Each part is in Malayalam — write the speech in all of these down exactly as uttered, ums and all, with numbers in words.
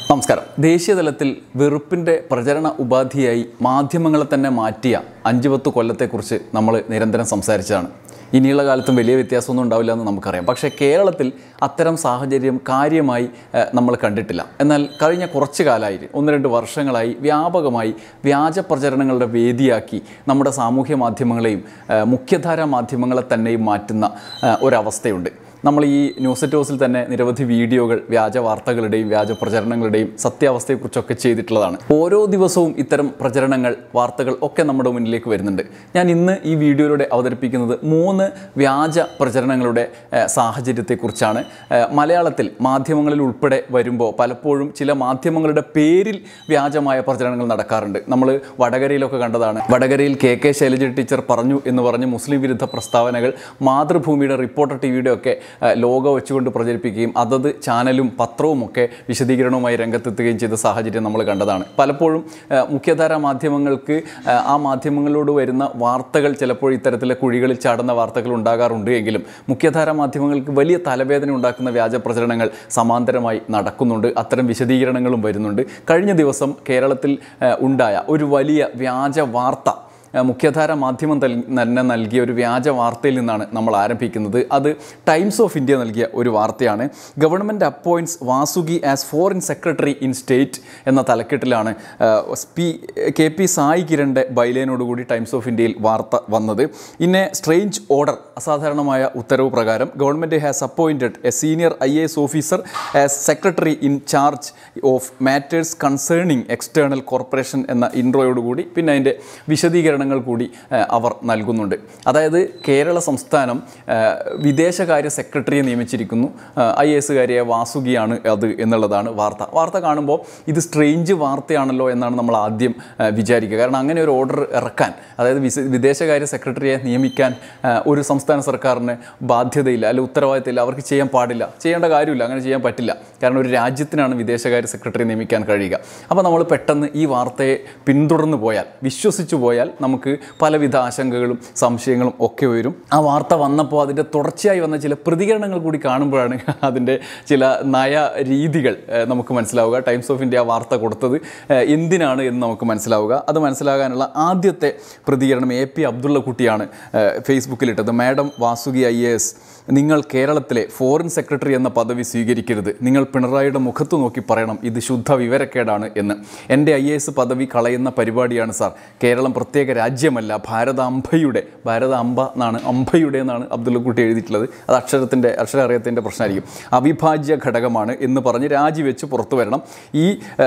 നമസ്കാരം. ദേശീയ തലത്തിൽ വെറുപ്പിൻ്റെ പ്രചരണ ഉപാധിയായി മാധ്യമങ്ങളെ തന്നെ മാറ്റിയ അഞ്ച് പത്ത് കൊല്ലത്തെക്കുറിച്ച് നമ്മൾ നിരന്തരം സംസാരിച്ചതാണ്. ഇനിയുള്ള കാലത്തും വലിയ വ്യത്യാസമൊന്നും ഉണ്ടാവില്ല എന്ന് നമുക്കറിയാം. പക്ഷേ കേരളത്തിൽ അത്തരം സാഹചര്യം കാര്യമായി നമ്മൾ കണ്ടിട്ടില്ല. എന്നാൽ കഴിഞ്ഞ കുറച്ച് കാലമായി, ഒന്ന് രണ്ട് വർഷങ്ങളായി വ്യാപകമായി വ്യാജ പ്രചരണങ്ങളുടെ വേദിയാക്കി നമ്മുടെ സാമൂഹ്യ മാധ്യമങ്ങളെയും മുഖ്യധാരാ മാധ്യമങ്ങളെ തന്നെയും മാറ്റുന്ന ഒരവസ്ഥയുണ്ട്. നമ്മൾ ഈ ന്യൂസ് ടോസിൽ തന്നെ നിരവധി വീഡിയോകൾ വ്യാജ വാർത്തകളുടെയും വ്യാജ പ്രചരണങ്ങളുടെയും സത്യാവസ്ഥയെക്കുറിച്ചൊക്കെ ചെയ്തിട്ടുള്ളതാണ്. ഓരോ ദിവസവും ഇത്തരം പ്രചരണങ്ങൾ, വാർത്തകൾ ഒക്കെ നമ്മുടെ മുന്നിലേക്ക് വരുന്നുണ്ട്. ഞാൻ ഇന്ന് ഈ വീഡിയോയിലൂടെ അവതരിപ്പിക്കുന്നത് മൂന്ന് വ്യാജ പ്രചരണങ്ങളുടെ സാഹചര്യത്തെക്കുറിച്ചാണ്. മലയാളത്തിൽ മാധ്യമങ്ങളിൽ ഉൾപ്പെടെ വരുമ്പോൾ പലപ്പോഴും ചില മാധ്യമങ്ങളുടെ പേരിൽ വ്യാജമായ പ്രചരണങ്ങൾ നടക്കാറുണ്ട്. നമ്മൾ വടകരയിലൊക്കെ കണ്ടതാണ്. വടകരയിൽ കെ കെ ശൈലജ ടീച്ചർ പറഞ്ഞു എന്ന് പറഞ്ഞ് മുസ്ലിം വിരുദ്ധ പ്രസ്താവനകൾ മാതൃഭൂമിയുടെ, റിപ്പോർട്ടർ ടി വിയുടെ ഒക്കെ ലോഗോ വെച്ചുകൊണ്ട് പ്രചരിപ്പിക്കുകയും അതത് ചാനലും പത്രവും ഒക്കെ വിശദീകരണവുമായി രംഗത്തെത്തുകയും ചെയ്ത സാഹചര്യം നമ്മൾ കണ്ടതാണ്. പലപ്പോഴും മുഖ്യധാരാ മാധ്യമങ്ങൾക്ക് ആ മാധ്യമങ്ങളോട് വരുന്ന വാർത്തകൾ ചിലപ്പോൾ ഇത്തരത്തിലെ കുഴികളിൽ ചാടുന്ന വാർത്തകൾ ഉണ്ടാകാറുണ്ട് എങ്കിലും മുഖ്യധാരാ മാധ്യമങ്ങൾക്ക് വലിയ തലവേദന ഉണ്ടാക്കുന്ന വ്യാജ പ്രചരണങ്ങൾ സമാന്തരമായി നടക്കുന്നുണ്ട്. അത്തരം വിശദീകരണങ്ങളും വരുന്നുണ്ട്. കഴിഞ്ഞ ദിവസം കേരളത്തിൽ ഉണ്ടായ ഒരു വലിയ വ്യാജ വാർത്ത, മുഖ്യധാര മാധ്യമം തന്നെ നൽകിയ ഒരു വ്യാജ വാർത്തയിൽ നിന്നാണ് നമ്മൾ ആരംഭിക്കുന്നത്. അത് ടൈംസ് ഓഫ് ഇന്ത്യ നൽകിയ ഒരു വാർത്തയാണ്. Government appoints Vasuki as foreign secretary in state എന്ന തലക്കെട്ടിലാണ് പി കെ പി സായി കിരണിൻ്റെ ബൈലൈനോടുകൂടി ടൈംസ് ഓഫ് ഇന്ത്യയിൽ വാർത്ത വന്നത്. ഇൻ എ സ്ട്രേഞ്ച് ഓർഡർ, അസാധാരണമായ ഉത്തരവ് പ്രകാരം government has appointed a senior I A S officer as secretary in charge of matters concerning external corporation എന്ന ഇൻട്രോയോടുകൂടി പിന്നെ അതിൻ്റെ വിശദീകരണം കൂടി അവർ നൽകുന്നുണ്ട്. അതായത് കേരള സംസ്ഥാനം വിദേശകാര്യ സെക്രട്ടറിയെ നിയമിച്ചിരിക്കുന്നു. ഐ എ എസുകാരിയെ വാസുകിയാണ് അത് എന്നുള്ളതാണ് വാർത്ത. വാർത്ത കാണുമ്പോൾ ഇത് സ്ട്രേഞ്ച് വാർത്തയാണല്ലോ എന്നാണ് നമ്മൾ ആദ്യം വിചാരിക്കുക. കാരണം അങ്ങനെ ഒരു ഓർഡർ ഇറക്കാൻ, അതായത് വിദേശകാര്യ സെക്രട്ടറിയെ നിയമിക്കാൻ ഒരു സംസ്ഥാന സർക്കാരിന് ബാധ്യതയില്ല, അല്ലെങ്കിൽ ഉത്തരവാദിത്തമില്ല, അവർക്ക് ചെയ്യാൻ പാടില്ല, ചെയ്യേണ്ട കാര്യമില്ല, അങ്ങനെ ചെയ്യാൻ പറ്റില്ല. കാരണം ഒരു രാജ്യത്തിനാണ് വിദേശകാര്യ സെക്രട്ടറി നിയമിക്കാൻ കഴിയുക. അപ്പോൾ നമ്മൾ പെട്ടെന്ന് ഈ വാർത്തയെ പിന്തുടർന്ന് പോയാൽ, വിശ്വസിച്ചു പോയാൽ നമുക്ക് പലവിധ ആശങ്കകളും സംശയങ്ങളും ഒക്കെ വരും. ആ വാർത്ത വന്നപ്പോൾ അതിൻ്റെ തുടർച്ചയായി വന്ന ചില പ്രതികരണങ്ങൾ കൂടി കാണുമ്പോഴാണ് അതിൻ്റെ ചില നയ രീതികൾ നമുക്ക് മനസ്സിലാവുക. ടൈംസ് ഓഫ് ഇന്ത്യ വാർത്ത കൊടുത്തത് എന്തിനാണ് എന്ന് നമുക്ക് മനസ്സിലാവുക. അത് മനസ്സിലാകാനുള്ള ആദ്യത്തെ പ്രതികരണം എ പി അബ്ദുള്ള കുട്ടിയാണ് ഫേസ്ബുക്കിലിട്ടത്. Madam Vasuki I A S, നിങ്ങൾ കേരളത്തിലെ ഫോറിൻ സെക്രട്ടറി എന്ന പദവി സ്വീകരിക്കരുത്. നിങ്ങൾ പിണറായിയുടെ മുഖത്ത് നോക്കി പറയണം ഇത് ശുദ്ധ വിവരക്കേടാണ് എന്ന്. എൻ്റെ ഐ എ എസ് പദവി കളയുന്ന പരിപാടിയാണ് സാർ. കേരളം പ്രത്യേക രാജ്യമല്ല, ഭാരതാംബയുടെ, ഭാരതാംബ എന്നാണ്, അംബയുടെ എന്നാണ് അബ്ദുള്ളക്കുട്ടി എഴുതിയിട്ടുള്ളത്. അത് അക്ഷരത്തിൻ്റെ അക്ഷര അറിയത്തിൻ്റെ പ്രശ്നമായിരിക്കും. അവിഭാജ്യ ഘടകമാണ് എന്ന് പറഞ്ഞ് രാജിവെച്ച് പുറത്തു വരണം. ഈ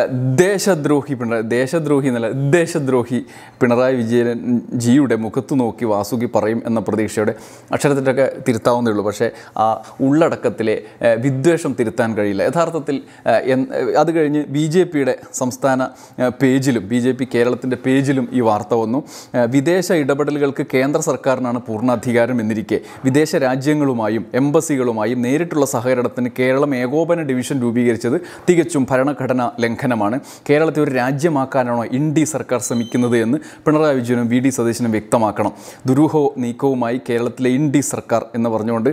ദേശദ്രോഹി പിണറായി, ദേശദ്രോഹി എന്നല്ല ദേശദ്രോഹി പിണറായി വിജയൻ ജിയുടെ മുഖത്ത് നോക്കി വാസുകി പറയും എന്ന പ്രതീക്ഷയോടെ, അക്ഷരത്തിൻ്റെയൊക്കെ തിരുത്താവുന്നേ ഉള്ളൂ, പക്ഷേ ആ ഉള്ളടക്കത്തിലെ വിദ്വേഷം തിരുത്താൻ കഴിയില്ല യഥാർത്ഥത്തിൽ. അത് കഴിഞ്ഞ് ബി ജെ പിയുടെ സംസ്ഥാന പേജിലും ബി ജെ പി കേരളത്തിൻ്റെ പേജിലും ഈ വാർത്ത വന്നു. വിദേശ ഇടപെടലുകൾക്ക് കേന്ദ്ര സർക്കാരിനാണ് പൂർണ്ണാധികാരം എന്നിരിക്കെ വിദേശ രാജ്യങ്ങളുമായും എംബസികളുമായും നേരിട്ടുള്ള സഹകരണത്തിന് കേരളം ഏകോപന ഡിവിഷൻ രൂപീകരിച്ചത് തികച്ചും ഭരണഘടനാ ലംഘനമാണ്. കേരളത്തെ ഒരു രാജ്യമാക്കാനാണോ ഇന്ത്യ സർക്കാർ ശ്രമിക്കുന്നത് എന്ന് പിണറായി വിജയനും വി ഡി സതീശനും വ്യക്തമാക്കണം. ദുരൂഹ നീക്കവുമായി കേരളത്തിലെ ഇന്ത്യ സർക്കാർ എന്ന് പറഞ്ഞുകൊണ്ട്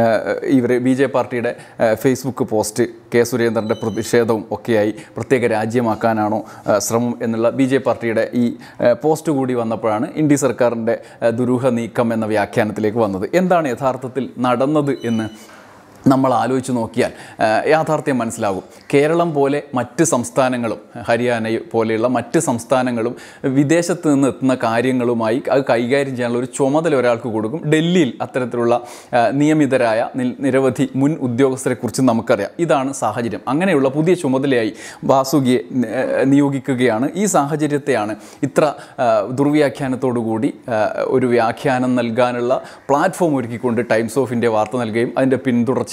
ഇവർ ബി ജെ പാർട്ടിയുടെ ഫേസ്ബുക്ക് പോസ്റ്റ്, കെ സുരേന്ദ്രൻ്റെ പ്രതിഷേധവും ഒക്കെയായി പ്രത്യേക രാജ്യമാക്കാനാണോ ശ്രമം എന്നുള്ള ബി ജെ പാർട്ടിയുടെ ഈ പോസ്റ്റ് കൂടി വന്നപ്പോഴാണ് ഇന്ത്യ സർക്കാരിൻ്റെ ദുരൂഹ നീക്കം എന്ന വ്യാഖ്യാനത്തിലേക്ക് വന്നത്. എന്താണ് യഥാർത്ഥത്തിൽ നടന്നത് എന്ന് നമ്മൾ ആലോചിച്ച് നോക്കിയാൽ യാഥാർത്ഥ്യം മനസ്സിലാകും. കേരളം പോലെ മറ്റ് സംസ്ഥാനങ്ങളും, ഹരിയാന പോലെയുള്ള മറ്റ് സംസ്ഥാനങ്ങളും വിദേശത്ത് നിന്ന് എത്തുന്ന കാര്യങ്ങളുമായി അത് കൈകാര്യം ചെയ്യാനുള്ള ഒരു ചുമതല ഒരാൾക്ക് കൊടുക്കും. ഡൽഹിയിൽ അത്തരത്തിലുള്ള നിയമിതരായ നിരവധി മുൻ ഉദ്യോഗസ്ഥരെക്കുറിച്ച് നമുക്കറിയാം. ഇതാണ് സാഹചര്യം. അങ്ങനെയുള്ള പുതിയ ചുമതലയായി വാസുകിയെ നിയോഗിക്കുകയാണ്. ഈ സാഹചര്യത്തെയാണ് ഇത്ര ദുർവ്യാഖ്യാനത്തോടുകൂടി ഒരു വ്യാഖ്യാനം നൽകാനുള്ള പ്ലാറ്റ്ഫോം ഒരുക്കിക്കൊണ്ട് ടൈംസ് ഓഫ് ഇന്ത്യ വാർത്ത നൽകുകയും അതിൻ്റെ പിന്തുടർച്ച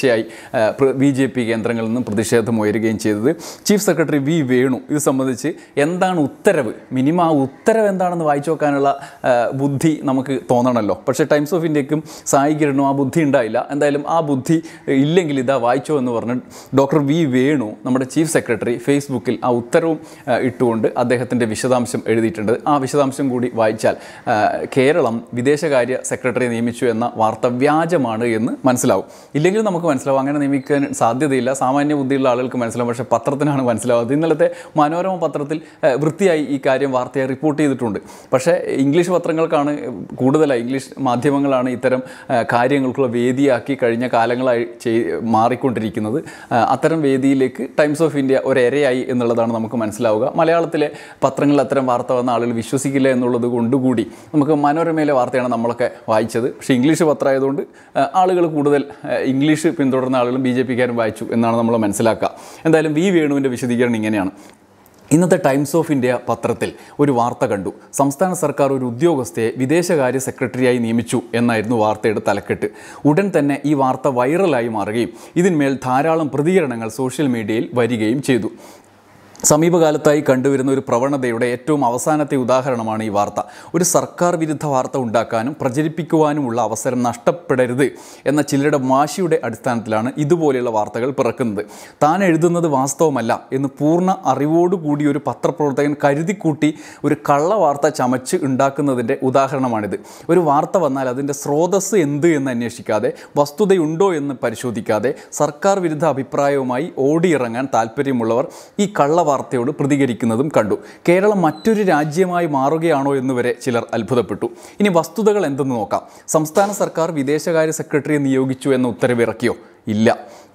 ബി ജെ പി കേന്ദ്രങ്ങളിൽ നിന്നും പ്രതിഷേധം ഉയരുകയും ചെയ്തത്. ചീഫ് സെക്രട്ടറി വി വേണു ഇത് സംബന്ധിച്ച് എന്താണ് ഉത്തരവ്, മിനിമം ആ ഉത്തരവ് എന്താണെന്ന് വായിച്ചു നോക്കാനുള്ള ബുദ്ധി നമുക്ക് തോന്നണമല്ലോ. പക്ഷേ ടൈംസ് ഓഫ് ഇന്ത്യക്കും സായി കിരണും ആ ബുദ്ധി ഉണ്ടായില്ല. എന്തായാലും ആ ബുദ്ധി ഇല്ലെങ്കിൽ ഇതാ വായിച്ചോ എന്ന് പറഞ്ഞ് ഡോക്ടർ വി വേണു, നമ്മുടെ ചീഫ് സെക്രട്ടറി, ഫേസ്ബുക്കിൽ ആ ഉത്തരവും ഇട്ടുകൊണ്ട് അദ്ദേഹത്തിൻ്റെ വിശദാംശം എഴുതിയിട്ടുണ്ട്. ആ വിശദാംശം കൂടി വായിച്ചാൽ കേരളം വിദേശകാര്യ സെക്രട്ടറിയെ നിയമിച്ചു എന്ന വാർത്ത വ്യാജമാണ് എന്ന് മനസ്സിലാവും. ഇല്ലെങ്കിൽ നമുക്ക് മനസ്സിലാവും, അങ്ങനെ നിയമിക്കാൻ സാധ്യതയില്ല, സാമാന്യ ബുദ്ധിയുള്ള ആളുകൾക്ക് മനസ്സിലാവും, പക്ഷേ പത്രത്തിനാണ് മനസ്സിലാവുന്നത്. ഇന്നലത്തെ മനോരമ പത്രത്തിൽ വൃത്തിയായി ഈ കാര്യം വാർത്തയായി റിപ്പോർട്ട് ചെയ്തിട്ടുണ്ട്. പക്ഷേ ഇംഗ്ലീഷ് പത്രങ്ങൾക്കാണ് കൂടുതലായി, ഇംഗ്ലീഷ് മാധ്യമങ്ങളാണ് ഇത്തരം കാര്യങ്ങൾക്കുള്ള വേദിയാക്കി കഴിഞ്ഞ കാലങ്ങളായി ചെയ് മാറിക്കൊണ്ടിരിക്കുന്നത്. അത്തരം വേദിയിലേക്ക് ടൈംസ് ഓഫ് ഇന്ത്യ ഒരേരയായി എന്നുള്ളതാണ് നമുക്ക് മനസ്സിലാവുക. മലയാളത്തിലെ പത്രങ്ങളിൽ അത്തരം വാർത്ത വന്ന ആളുകൾ വിശ്വസിക്കില്ല എന്നുള്ളത് കൊണ്ടുകൂടി നമുക്ക് മനോരമയിലെ വാർത്തയാണ് നമ്മളൊക്കെ വായിച്ചത്. പക്ഷേ ഇംഗ്ലീഷ് പത്രമായതുകൊണ്ട് ആളുകൾ കൂടുതൽ ഇംഗ്ലീഷ് പിന്തുടർന്ന ആളുകളും ബി ജെ പിക്കാരും വായിച്ചു എന്നാണ് നമ്മൾ മനസ്സിലാക്കുക. എന്തായാലും വി വേണുവിൻ്റെ വിശദീകരണം ഇങ്ങനെയാണ്. ഇന്നത്തെ ടൈംസ് ഓഫ് ഇന്ത്യ പത്രത്തിൽ ഒരു വാർത്ത കണ്ടു. സംസ്ഥാന സർക്കാർ ഒരു ഉദ്യോഗസ്ഥയെ വിദേശകാര്യ സെക്രട്ടറിയായി നിയമിച്ചു എന്നായിരുന്നു വാർത്തയുടെ തലക്കെട്ട്. ഉടൻ തന്നെ ഈ വാർത്ത വൈറലായി മാറുകയും ഇതിന്മേൽ ധാരാളം പ്രതികരണങ്ങൾ സോഷ്യൽ മീഡിയയിൽ വരികയും ചെയ്തു. സമീപകാലത്തായി കണ്ടുവരുന്ന ഒരു പ്രവണതയുടെ ഏറ്റവും അവസാനത്തെ ഉദാഹരണമാണ് ഈ വാർത്ത. ഒരു സർക്കാർ വിരുദ്ധ വാർത്ത ഉണ്ടാക്കാനും പ്രചരിപ്പിക്കുവാനുമുള്ള അവസരം നഷ്ടപ്പെടരുത് എന്ന ചിലരുടെ വാശിയുടെ അടിസ്ഥാനത്തിലാണ് ഇതുപോലെയുള്ള വാർത്തകൾ പിറക്കുന്നത്. താൻ എഴുതുന്നത് വാസ്തവമല്ല എന്ന് പൂർണ്ണ അറിവോടുകൂടി ഒരു പത്രപ്രവർത്തകൻ കരുതിക്കൂട്ടി ഒരു കള്ള വാർത്ത ചമച്ച് ഉണ്ടാക്കുന്നതിൻ്റെ ഉദാഹരണമാണിത്. ഒരു വാർത്ത വന്നാൽ അതിൻ്റെ സ്രോതസ്സ് എന്ത് എന്ന് അന്വേഷിക്കാതെ, വസ്തുതയുണ്ടോ എന്ന് പരിശോധിക്കാതെ സർക്കാർ വിരുദ്ധ അഭിപ്രായവുമായി ഓടിയിറങ്ങാൻ താല്പര്യമുള്ളവർ ഈ കള്ള വാർത്തയോട് പ്രതികരിക്കുന്നതും കണ്ടു. കേരളം മറ്റൊരു രാജ്യമായി മാറുകയാണോ എന്നുവരെ ചിലർ അത്ഭുതപ്പെട്ടു. ഇനി വസ്തുതകൾ എന്തെന്ന് നോക്കാം. സംസ്ഥാന സർക്കാർ വിദേശകാര്യ സെക്രട്ടറിയെ നിയോഗിച്ചു എന്ന ഉത്തരവിറക്കിയോ? ഇല്ല.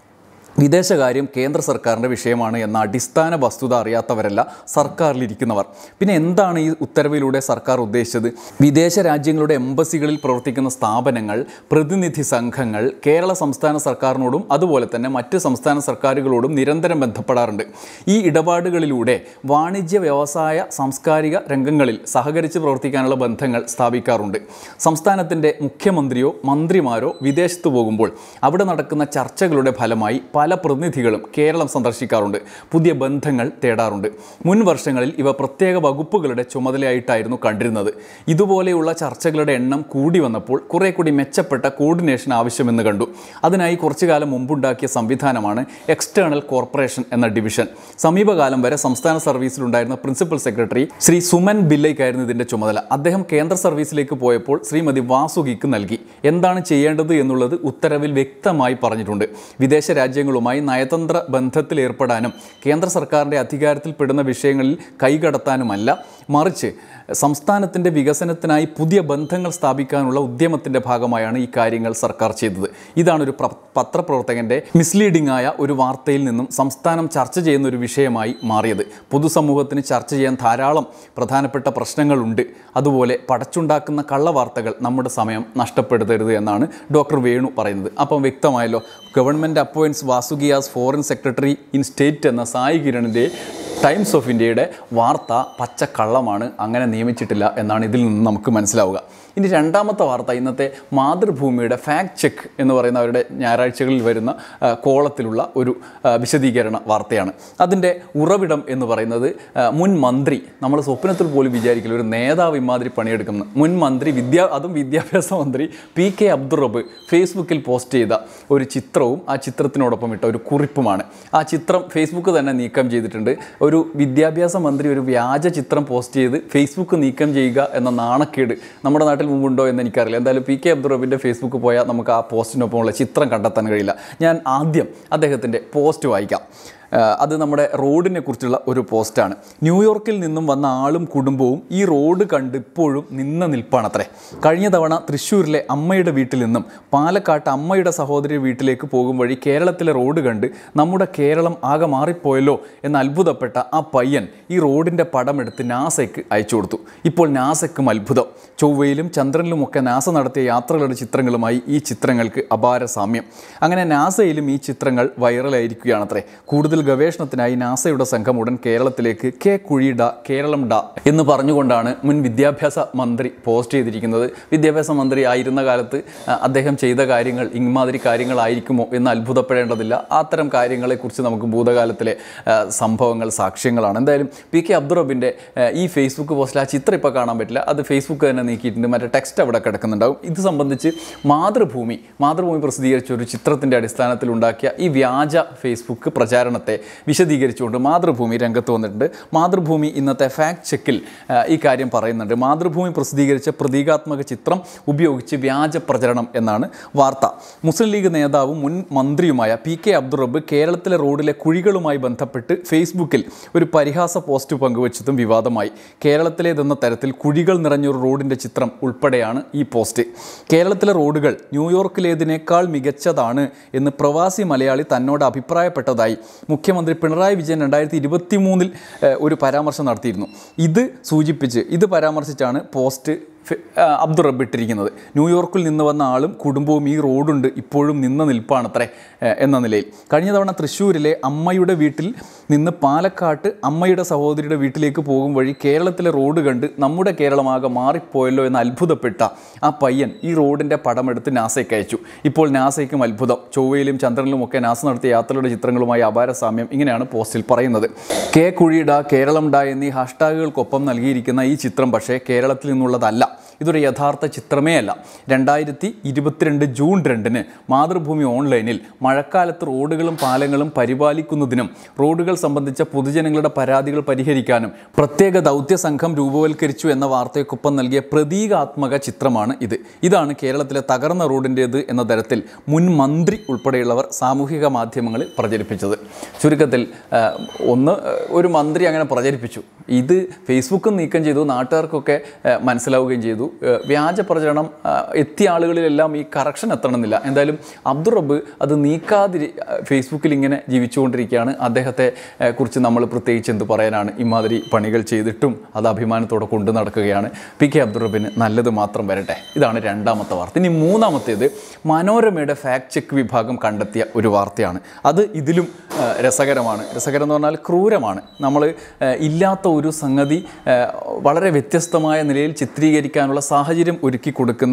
വിദേശകാര്യം കേന്ദ്ര സർക്കാരിൻ്റെ വിഷയമാണ് എന്ന അടിസ്ഥാന വസ്തുത അറിയാത്തവരല്ല സർക്കാരിലിരിക്കുന്നവർ. പിന്നെ എന്താണ് ഈ ഉത്തരവിലൂടെ സർക്കാർ ഉദ്ദേശിച്ചത്? വിദേശ രാജ്യങ്ങളുടെ എംബസികളിൽ പ്രവർത്തിക്കുന്ന സ്ഥാപനങ്ങൾ, പ്രതിനിധി സംഘങ്ങൾ കേരള സംസ്ഥാന സർക്കാരിനോടും അതുപോലെ തന്നെ മറ്റ് സംസ്ഥാന സർക്കാരുകളോടും നിരന്തരം ബന്ധപ്പെടാറുണ്ട്. ഈ ഇടപാടുകളിലൂടെ വാണിജ്യ, വ്യവസായ, സാംസ്കാരിക രംഗങ്ങളിൽ സഹകരിച്ച് പ്രവർത്തിക്കാനുള്ള ബന്ധങ്ങൾ സ്ഥാപിക്കാറുണ്ട്. സംസ്ഥാനത്തിൻ്റെ മുഖ്യമന്ത്രിയോ മന്ത്രിമാരോ വിദേശത്ത് പോകുമ്പോൾ അവിടെ നടക്കുന്ന ചർച്ചകളുടെ ഫലമായി പല പ്രതിനിധികളും കേരളം സന്ദർശിക്കാറുണ്ട്, പുതിയ ബന്ധങ്ങൾ തേടാറുണ്ട്. മുൻ വർഷങ്ങളിൽ ഇവ പ്രത്യേക വകുപ്പുകളുടെ ചുമതലയായിട്ടായിരുന്നു കണ്ടിരുന്നത്. ഇതുപോലെയുള്ള ചർച്ചകളുടെ എണ്ണം കൂടി വന്നപ്പോൾ കുറെ കൂടി മെച്ചപ്പെട്ട കോർഡിനേഷൻ ആവശ്യമെന്ന് കണ്ടു. അതിനായി കുറച്ചു കാലം മുമ്പുണ്ടാക്കിയ സംവിധാനമാണ് എക്സ്റ്റേണൽ കോർപ്പറേഷൻ എന്ന ഡിവിഷൻ. സമീപകാലം വരെ സംസ്ഥാന സർവീസിലുണ്ടായിരുന്ന പ്രിൻസിപ്പൽ സെക്രട്ടറി ശ്രീ സുമൻ ബില്ലയ്ക്കായിരുന്നു ഇതിൻ്റെ ചുമതല. അദ്ദേഹം കേന്ദ്ര സർവീസിലേക്ക് പോയപ്പോൾ ശ്രീമതി വാസുകിക്ക് നൽകി. എന്താണ് ചെയ്യേണ്ടത് എന്നുള്ളത് ഉത്തരവിൽ വ്യക്തമായി പറഞ്ഞിട്ടുണ്ട്. വിദേശ രാജ്യങ്ങളുമായി നയതന്ത്ര ബന്ധത്തിൽ ഏർപ്പെടാനും കേന്ദ്ര സർക്കാരിൻ്റെ അധികാരത്തിൽപ്പെടുന്ന വിഷയങ്ങളിൽ കൈകടത്താനുമല്ല, മറിച്ച് സംസ്ഥാനത്തിൻ്റെ വികസനത്തിനായി പുതിയ ബന്ധങ്ങൾ സ്ഥാപിക്കാനുള്ള ഉദ്യമത്തിൻ്റെ ഭാഗമായാണ് ഈ കാര്യങ്ങൾ സർക്കാർ ചെയ്തത്. ഇതാണ് ഒരു പത്രപ്രവർത്തകൻ്റെ മിസ്ലീഡിംഗ് ആയ ഒരു വാർത്തയിൽ നിന്നും സംസ്ഥാനം ചർച്ച ചെയ്യുന്ന ഒരു വിഷയമായി മാറിയത്. പൊതുസമൂഹത്തിന് ചർച്ച ചെയ്യാൻ ധാരാളം പ്രധാനപ്പെട്ട പ്രശ്നങ്ങളുണ്ട്. അതുപോലെ പടച്ചുണ്ടാക്കുന്ന കള്ളവാർത്തകൾ നമ്മുടെ സമയം നഷ്ടപ്പെടുത്തരുത് എന്നാണ് ഡോക്ടർ വേണു പറയുന്നത്. അപ്പം വ്യക്തമായല്ലോ, government appoints Vasuki as foreign secretary in state എന്ന സായി കിരണിൻ്റെ ടൈംസ് ഓഫ് ഇന്ത്യയുടെ വാർത്ത പച്ചക്കള്ളമാണ്, അങ്ങനെ നിയമിച്ചിട്ടില്ല എന്നാണ് ഇതിൽ നിന്ന് നമുക്ക് മനസ്സിലാവുക. ഇനി രണ്ടാമത്തെ വാർത്ത ഇന്നത്തെ മാതൃഭൂമിയുടെ ഫാക്ട് ചെക്ക് എന്ന് പറയുന്ന അവരുടെ ഞായറാഴ്ചകളിൽ വരുന്ന കോളത്തിലുള്ള ഒരു വിശദീകരണ വാർത്തയാണ്. അതിൻ്റെ ഉറവിടം എന്ന് പറയുന്നത് മുൻ മന്ത്രി, നമ്മൾ സ്വപ്നത്തിൽ പോലും വിചാരിക്കില്ല ഒരു നേതാവ് ഇമാതിരി പണിയെടുക്കുന്ന മുൻ മന്ത്രി വിദ്യാ അതും വിദ്യാഭ്യാസ മന്ത്രി പി കെ അബ്ദുൾ റബ്ബ് ഫേസ്ബുക്കിൽ പോസ്റ്റ് ചെയ്ത ഒരു ചിത്രവും ആ ചിത്രത്തിനോടൊപ്പം ഇട്ട ഒരു കുറിപ്പുമാണ്. ആ ചിത്രം ഫേസ്ബുക്ക് തന്നെ നീക്കം ചെയ്തിട്ടുണ്ട്. ഒരു വിദ്യാഭ്യാസ മന്ത്രി ഒരു വ്യാജ ചിത്രം പോസ്റ്റ് ചെയ്ത് ഫേസ്ബുക്ക് നീക്കം ചെയ്യുക എന്ന നാണക്കേട് നമ്മുടെ നാട്ടിൽ മുമ്പുണ്ടോ എന്ന് എനിക്കറിയില്ല. എന്തായാലും പി കെ അബ്ദുൾ റബ്ബിൻ്റെ ഫേസ്ബുക്ക് പോയാൽ നമുക്ക് ആ പോസ്റ്റിനൊപ്പമുള്ള ചിത്രം കണ്ടെത്താൻ കഴിയില്ല. ഞാൻ ആദ്യം അദ്ദേഹത്തിൻ്റെ പോസ്റ്റ് വായിക്കാം. അത് നമ്മുടെ റോഡിനെ കുറിച്ചുള്ള ഒരു പോസ്റ്റാണ്. ന്യൂയോർക്കിൽ നിന്നും വന്ന ആളും കുടുംബവും ഈ റോഡ് കണ്ട് ഇപ്പോഴും നിന്ന നിൽപ്പാണത്രേ. കഴിഞ്ഞ തവണ തൃശ്ശൂരിലെ അമ്മയുടെ വീട്ടിൽ നിന്നും പാലക്കാട്ട് അമ്മയുടെ സഹോദരി വീട്ടിലേക്ക് പോകും വഴി കേരളത്തിലെ റോഡ് കണ്ട് നമ്മുടെ കേരളം ആകെ മാറിപ്പോയല്ലോ എന്ന് അത്ഭുതപ്പെട്ട ആ പയ്യൻ ഈ റോഡിൻ്റെ പടമെടുത്ത് നാസയ്ക്ക് അയച്ചു കൊടുത്തു. ഇപ്പോൾ നാസയ്ക്കും അത്ഭുതം. ചൊവ്വയിലും ചന്ദ്രനിലുമൊക്കെ നാസ നടത്തിയ യാത്രകളുടെ ചിത്രങ്ങളുമായി ഈ ചിത്രങ്ങൾക്ക് അപാര സാമ്യം. അങ്ങനെ നാസയിലും ഈ ചിത്രങ്ങൾ വൈറലായിരിക്കുകയാണത്രേ. കൂടുതൽ ഗവേഷണത്തിനായി നാസയുടെ സംഘം ഉടൻ കേരളത്തിലേക്ക് കെ കുഴിഡ കേരളം ഡ എന്ന് പറഞ്ഞുകൊണ്ടാണ് മുൻ വിദ്യാഭ്യാസ മന്ത്രി പോസ്റ്റ് ചെയ്തിരിക്കുന്നത്. വിദ്യാഭ്യാസ മന്ത്രി ആയിരുന്ന കാലത്ത് അദ്ദേഹം ചെയ്ത കാര്യങ്ങൾ ഇമാതിരി കാര്യങ്ങളായിരിക്കുമോ എന്ന് അത്ഭുതപ്പെടേണ്ടതില്ല. അത്തരം കാര്യങ്ങളെക്കുറിച്ച് നമുക്ക് ഭൂതകാലത്തിലെ സംഭവങ്ങൾ സാക്ഷ്യങ്ങളാണ്. എന്തായാലും പി കെ അബ്ദുൾ റബ്ബിൻ്റെ ഈ ഫേസ്ബുക്ക് പോസ്റ്റിൽ ആ ചിത്രം ഇപ്പോൾ കാണാൻ പറ്റില്ല, അത് ഫേസ്ബുക്ക് തന്നെ നീക്കിയിട്ടുണ്ട്. മറ്റേ ടെക്സ്റ്റ് അവിടെ കിടക്കുന്നുണ്ടാവും. ഇത് സംബന്ധിച്ച് മാതൃഭൂമി മാതൃഭൂമി പ്രസിദ്ധീകരിച്ച ഒരു ചിത്രത്തിൻ്റെ അടിസ്ഥാനത്തിൽ ഉണ്ടാക്കിയ ഈ വ്യാജ ഫേസ്ബുക്ക് പ്രചാരണത്തെ വിഭാഗത്തെ വിശദീകരിച്ചുകൊണ്ട് മാതൃഭൂമി രംഗത്ത് വന്നിട്ടുണ്ട്. മാതൃഭൂമി ഇന്നത്തെ ഫാക്ട് ചെക്കിൽ ഈ കാര്യം പറയുന്നുണ്ട്. മാതൃഭൂമി പ്രസിദ്ധീകരിച്ച പ്രതീകാത്മക ചിത്രം ഉപയോഗിച്ച് വ്യാജ പ്രചരണം എന്നാണ് വാർത്ത. മുസ്ലിം ലീഗ് നേതാവും മുൻ മന്ത്രിയുമായ പി കെ അബ്ദുൾ റബ്ബ് കേരളത്തിലെ റോഡിലെ കുഴികളുമായി ബന്ധപ്പെട്ട് ഫേസ്ബുക്കിൽ ഒരു പരിഹാസ പോസ്റ്റ് പങ്കുവച്ചതും വിവാദമായി. കേരളത്തിലേതെന്ന തരത്തിൽ കുഴികൾ നിറഞ്ഞൊരു റോഡിൻ്റെ ചിത്രം ഉൾപ്പെടെയാണ് ഈ പോസ്റ്റ്. കേരളത്തിലെ റോഡുകൾ ന്യൂയോർക്കിലേതിനേക്കാൾ മികച്ചതാണ് എന്ന് പ്രവാസി മലയാളി തന്നോട് അഭിപ്രായപ്പെട്ടതായി മുഖ്യമന്ത്രി പിണറായി വിജയൻ രണ്ടായിരത്തി ഇരുപത്തി മൂന്നിൽ ഒരു പരാമർശം നടത്തിയിരുന്നു. ഇത് സൂചിപ്പിച്ച് ഇത് പരാമർശിച്ചാണ് പോസ്റ്റ് അബ്ദുൾ റബ്ബ് ഇട്ടിരിക്കുന്നത്. ന്യൂയോർക്കിൽ നിന്ന് വന്ന ആളും കുടുംബവും ഈ റോഡുണ്ട് ഇപ്പോഴും നിന്ന നിൽപ്പാണത്രേ എന്ന നിലയിൽ. കഴിഞ്ഞ തവണ തൃശ്ശൂരിലെ അമ്മയുടെ വീട്ടിൽ നിന്ന് പാലക്കാട്ട് അമ്മയുടെ സഹോദരിയുടെ വീട്ടിലേക്ക് പോകും വഴി കേരളത്തിലെ റോഡ് കണ്ട് നമ്മുടെ കേരളമാകെ മാറിപ്പോയല്ലോ എന്ന് അത്ഭുതപ്പെട്ട ആ പയ്യൻ ഈ റോഡിൻ്റെ പടമെടുത്ത് നാസയ്ക്ക് അയച്ചു. ഇപ്പോൾ നാസയ്ക്കും അത്ഭുതം. ചൊവ്വയിലും ചന്ദ്രനിലും ഒക്കെ നാസ നടത്തിയ യാത്രയുടെ ചിത്രങ്ങളുമായി അപാര സാമ്യം. ഇങ്ങനെയാണ് പോസ്റ്റിൽ പറയുന്നത്. കെ കുഴിയിട കേരളം ഡ എന്നീ ഹാഷ്ടാഗുകൾക്കൊപ്പം നൽകിയിരിക്കുന്ന ഈ ചിത്രം പക്ഷേ കേരളത്തിൽ നിന്നുള്ളതല്ല. ഇതൊരു യഥാർത്ഥ ചിത്രമേ അല്ല. രണ്ടായിരത്തി ഇരുപത്തിരണ്ട് ജൂൺ രണ്ടിന് മാതൃഭൂമി ഓൺലൈനിൽ മഴക്കാലത്ത് റോഡുകളും പാലങ്ങളും പരിപാലിക്കുന്നതിനും റോഡുകൾ സംബന്ധിച്ച പൊതുജനങ്ങളുടെ പരാതികൾ പരിഹരിക്കാനും പ്രത്യേക ദൗത്യ സംഘം രൂപവൽക്കരിച്ചു എന്ന വാർത്തയ്ക്കൊപ്പം നൽകിയ പ്രതീകാത്മക ചിത്രമാണ് ഇത്. ഇതാണ് കേരളത്തിലെ തകർന്ന റോഡിൻ്റേത് എന്ന തരത്തിൽ മുൻ മന്ത്രി ഉൾപ്പെടെയുള്ളവർ സാമൂഹിക മാധ്യമങ്ങളിൽ പ്രചരിപ്പിച്ചത്. ചുരുക്കത്തിൽ ഒന്ന് ഒരു മന്ത്രി അങ്ങനെ പ്രചരിപ്പിച്ചു. ഇത് ഫേസ്ബുക്കും നീക്കം ചെയ്തു, നാട്ടുകാർക്കൊക്കെ മനസ്സിലാവുകയും ചെയ്തു. വ്യാജ പ്രചരണം എത്തിയ ആളുകളിലെല്ലാം ഈ കറക്ഷൻ എത്തണമെന്നില്ല. എന്തായാലും അബ്ദുൾ റബ്ബ് അത് നീക്കാതിരി ഫേസ്ബുക്കിൽ ഇങ്ങനെ ജീവിച്ചുകൊണ്ടിരിക്കുകയാണ്. അദ്ദേഹത്തെ കുറിച്ച് നമ്മൾ പ്രത്യേകിച്ച് എന്ത് പറയാനാണ്? ഇമാതിരി പണികൾ ചെയ്തിട്ടും അത് അഭിമാനത്തോടെ കൊണ്ടു നടക്കുകയാണ്. പി കെ അബ്ദുൾ റബ്ബിന് നല്ലത് മാത്രം വരട്ടെ. ഇതാണ് രണ്ടാമത്തെ വാർത്ത. ഇനി മൂന്നാമത്തേത് മനോരമയുടെ ഫാക്ട് ചെക്ക് വിഭാഗം കണ്ടെത്തിയ ഒരു വാർത്തയാണ്. അത് ഇതിലും രസകരമാണ്. രസകരം എന്ന് പറഞ്ഞാൽ ക്രൂരമാണ്. നമ്മൾ ഇല്ലാത്ത ഒരു സംഗതി വളരെ വ്യത്യസ്തമായ നിലയിൽ ചിത്രീകരിക്കാനുള്ള സാഹചര്യം ഒരുക്കി കൊടുക്കുന്ന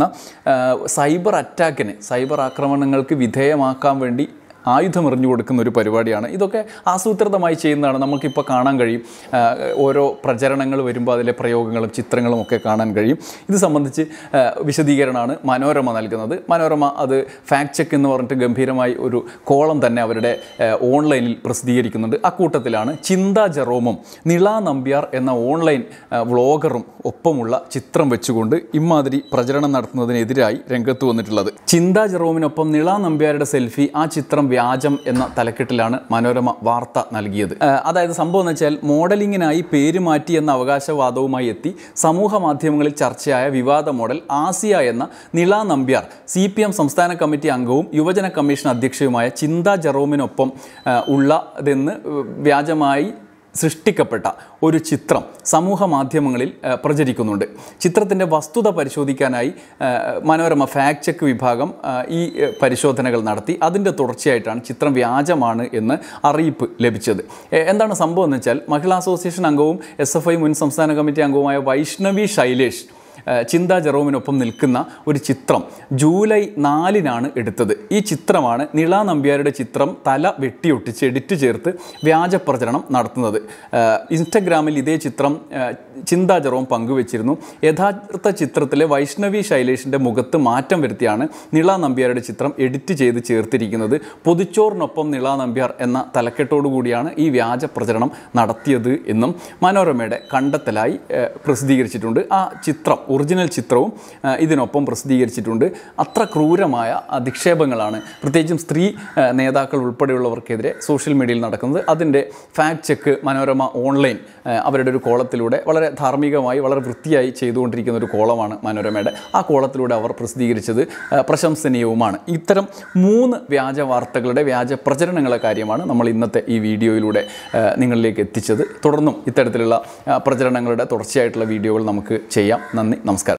സൈബർ അറ്റാക്കിന്, സൈബർ ആക്രമണങ്ങൾക്ക് വിധേയമാക്കാൻ വേണ്ടി ആയുധമെറിഞ്ഞു കൊടുക്കുന്ന ഒരു പരിപാടിയാണ്. ഇതൊക്കെ ആസൂത്രിതമായി ചെയ്യുന്നതാണ്. നമുക്കിപ്പോൾ കാണാൻ കഴിയും. ഓരോ പ്രചരണങ്ങൾ വരുമ്പോൾ അതിലെ പ്രയോഗങ്ങളും ചിത്രങ്ങളും ഒക്കെ കാണാൻ കഴിയും. ഇത് സംബന്ധിച്ച് വിശദീകരണമാണ് മനോരമ നൽകുന്നത്. മനോരമ അത് ഫാക്ട് ചെക്ക് എന്ന് പറഞ്ഞിട്ട് ഗംഭീരമായി ഒരു കോളം തന്നെ അവരുടെ ഓൺലൈനിൽ പ്രസിദ്ധീകരിക്കുന്നുണ്ട്. അക്കൂട്ടത്തിലാണ് ചിന്ത ജെറോമും നിള നമ്പ്യാർ എന്ന ഓൺലൈൻ വ്ളോഗറും ഒപ്പമുള്ള ചിത്രം വെച്ചുകൊണ്ട് ഇമാതിരി പ്രചരണം നടത്തുന്നതിനെതിരായി രംഗത്ത് വന്നിട്ടുള്ളത്. ചിന്ത ജെറോമിനൊപ്പം നിള നമ്പ്യാരുടെ സെൽഫി, ആ ചിത്രം വ്യാജം എന്ന തലക്കെട്ടിലാണ് മനോരമ വാർത്ത നൽകിയത്. അതായത് സംഭവം എന്ന് വെച്ചാൽ മോഡലിങ്ങിനായി പേര് മാറ്റി എന്ന അവകാശവാദവുമായി എത്തി സമൂഹ മാധ്യമങ്ങളിൽ ചർച്ചയായ വിവാദ മോഡൽ ആസിയ എന്ന Nila Nambiar C P M സംസ്ഥാന കമ്മിറ്റി അംഗവും യുവജന കമ്മീഷൻ അധ്യക്ഷയുമായ ചിന്ത ജെറോമിനൊപ്പം ഉള്ളതെന്ന് വ്യാജമായി സൃഷ്ടിക്കപ്പെട്ട ഒരു ചിത്രം സമൂഹ മാധ്യമങ്ങളിൽ പ്രചരിക്കുന്നുണ്ട്. ചിത്രത്തിൻ്റെ വസ്തുത പരിശോധിക്കാനായി മനോരമ ഫാക്ട് ചെക്ക് വിഭാഗം ഈ പരിശോധനകൾ നടത്തി. അതിൻ്റെ തുടർച്ചയായിട്ടാണ് ചിത്രം വ്യാജമാണ് എന്ന് അറിയിപ്പ് ലഭിച്ചത്. എന്താണ് സംഭവം എന്ന് വെച്ചാൽ മഹിളാ അസോസിയേഷൻ അംഗവും എസ് എഫ് ഐ മുൻ സംസ്ഥാന കമ്മിറ്റി അംഗവുമായ വൈഷ്ണവി ശൈലേഷ് ചിന്ത ജെറോമിനൊപ്പം നിൽക്കുന്ന ഒരു ചിത്രം ജൂലൈ നാലിനാണ് എടുത്തത്. ഈ ചിത്രമാണ് നിള നമ്പ്യാരുടെ ചിത്രം തല വെട്ടിയൊട്ടിച്ച് എഡിറ്റ് ചേർത്ത് വ്യാജ പ്രചരണം നടത്തുന്നത്. ഇൻസ്റ്റഗ്രാമിൽ ഇതേ ചിത്രം ചിന്ത ജെറോം പങ്കുവച്ചിരുന്നു. യഥാർത്ഥ ചിത്രത്തിലെ വൈഷ്ണവി ശൈലേഷിൻ്റെ മുഖത്ത് മാറ്റം വരുത്തിയാണ് നിള നമ്പ്യാരുടെ ചിത്രം എഡിറ്റ് ചെയ്ത് ചേർത്തിരിക്കുന്നത്. പൊതിച്ചോറിനൊപ്പം നിള നമ്പ്യാർ എന്ന തലക്കെട്ടോടു കൂടിയാണ് ഈ വ്യാജ പ്രചരണം നടത്തിയത് എന്നും മനോരമയുടെ കണ്ടെത്തലായി പ്രസിദ്ധീകരിച്ചിട്ടുണ്ട്. ആ ചിത്രം, ഒറിജിനൽ ചിത്രവും ഇതിനൊപ്പം പ്രസിദ്ധീകരിച്ചിട്ടുണ്ട്. അത്ര ക്രൂരമായ അധിക്ഷേപങ്ങളാണ് പ്രത്യേകിച്ചും സ്ത്രീ നേതാക്കൾ ഉൾപ്പെടെയുള്ളവർക്കെതിരെ സോഷ്യൽ മീഡിയയിൽ നടക്കുന്നത്. അതിൻ്റെ ഫാക്ട് ചെക്ക് മനോരമ ഓൺലൈൻ അവരുടെ ഒരു കോളത്തിലൂടെ വളരെ ധാർമ്മികമായി വളരെ വൃത്തിയായി ചെയ്തുകൊണ്ടിരിക്കുന്ന ഒരു കോളമാണ് മനോരമയുടെ. ആ കോളത്തിലൂടെ അവർ പ്രസിദ്ധീകരിച്ചത് പ്രശംസനീയവുമാണ്. ഇത്തരം മൂന്ന് വ്യാജ വാർത്തകളുടെ വ്യാജ പ്രചരണങ്ങളെ കാര്യമാണ് നമ്മൾ ഇന്നത്തെ ഈ വീഡിയോയിലൂടെ നിങ്ങളിലേക്ക് എത്തിച്ചത്. തുടർന്നും ഇത്തരത്തിലുള്ള പ്രചരണങ്ങളുടെ തുടർച്ചയായിട്ടുള്ള വീഡിയോകൾ നമുക്ക് ചെയ്യാം. നന്ദി, നമസ്കാരം.